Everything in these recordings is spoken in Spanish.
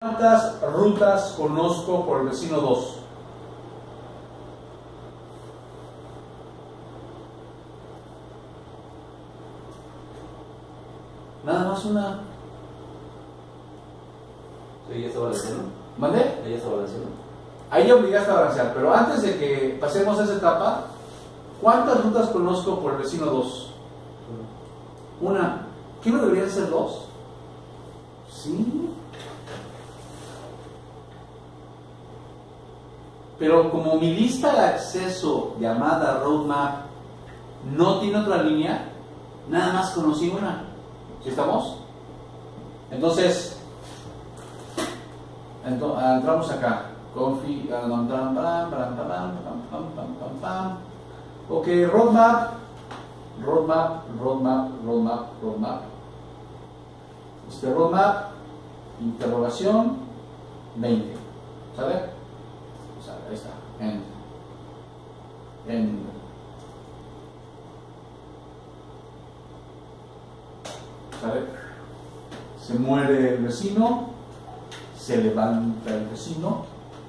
¿Cuántas rutas conozco por el vecino 2? Nada más una. Sí, ya está balanceando. ¿Mande? Ahí ya está balanceando. Ahí ya obligaste a balancear, pero antes de que pasemos a esa etapa, ¿cuántas rutas conozco por el vecino 2? Una. ¿Qué no deberían ser 2? Sí. Pero como mi lista de acceso llamada roadmap no tiene otra línea, nada más conocí una. ¿Sí estamos? Entonces, entramos acá. Config, ok, roadmap. Roadmap, interrogación, 20. ¿Sale? Ahí está. ¿Sale? Se muere el vecino, se levanta el vecino.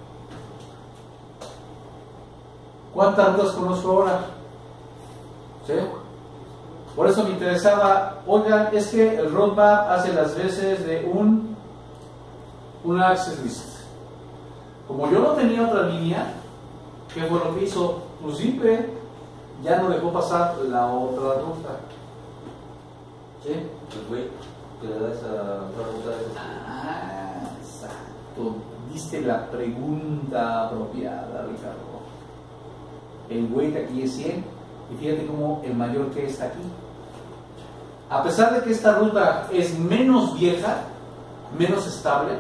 ¿Cuántas rutas conozco ahora? ¿Sí? Por eso me interesaba, oigan, es que el roadmap hace las veces de una access list. Como yo no tenía otra línea, ¿qué fue lo que hizo? Pues simple, ya no dejó pasar la otra ruta. ¿Sí? Pues güey, que le da esa otra ruta. Ah, exacto. Diste la pregunta apropiada, Ricardo. El weight aquí es 100 y fíjate cómo el mayor que está aquí. A pesar de que esta ruta es menos vieja, menos estable,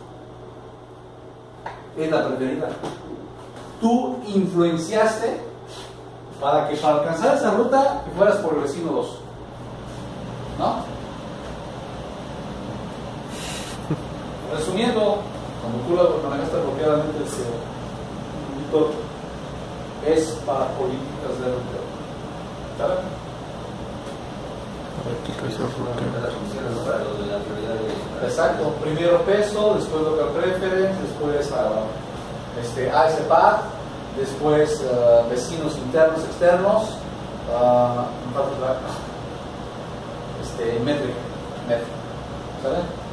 es la preferida. Tú influenciaste para que para alcanzar esa ruta que fueras por el vecino 2, ¿no? Resumiendo, cuando tú lo manejaste apropiadamente, es para políticas de ruta. ¿Sabes? Exacto, primero peso, después local preference, después ASPAD, después vecinos internos, externos, métrica, ¿sale?